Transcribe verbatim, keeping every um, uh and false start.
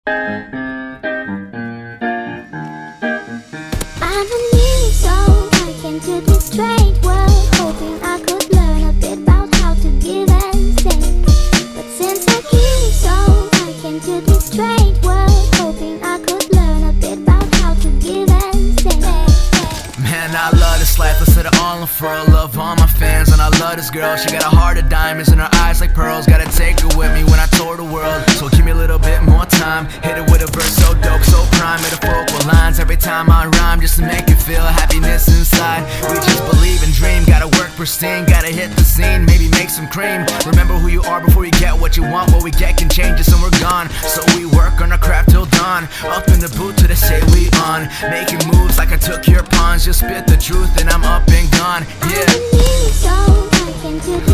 I'm a new soul, I came to this strange world, hoping I could learn a bit about how to give and take. But since I'm a new soul, I came to this strange world, hoping I could learn a bit about how to give and take. Man, I love this life, let's let it all unfurl. Love all my fans, and I love this girl. She got a heart of diamonds and her eyes like pearls. Gotta take her with me when I tour the world, so give me a little bit more time. Hit it with a verse so dope, so prime, metaphorical lines every time I rhyme, just to make you feel happiness inside. We just believe and dream, gotta work pristine, gotta hit the scene, maybe make some cream. Remember who you are before you get what you want. What we get can change us and we're gone, so we work on our craft till dawn. Up in the booth till they say we on, making moves like I took your pawns. Just spit the truth and I'm up and gone, yeah. I'm a new soul, I came to